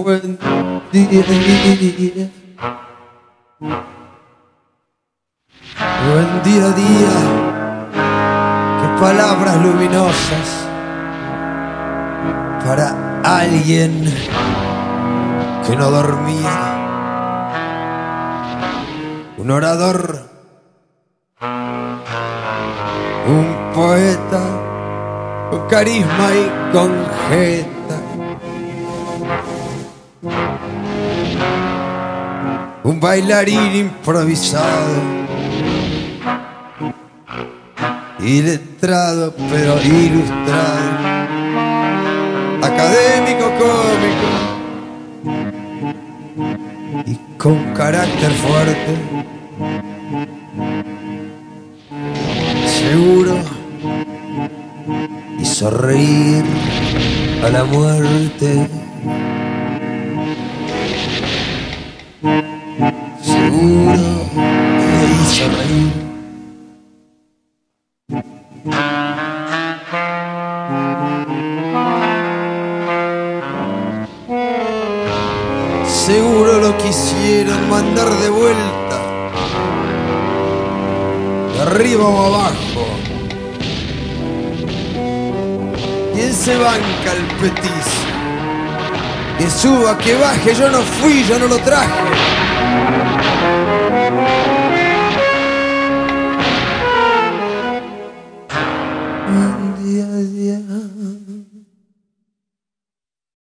buen día. Buen día a día. Qué palabras luminosas para alguien que no dormía. Un orador, un poeta con carisma y con jeta, un bailarín improvisado, iletrado pero ilustrado, académico cómico y con carácter fuerte, seguro, hizo reír a la muerte. Seguro me hizo reír. Seguro lo quisieron mandar de vuelta, de arriba o abajo. ¿Quién se banca el petiso? Que suba, que baje, yo no fui, yo no lo traje. Día a día.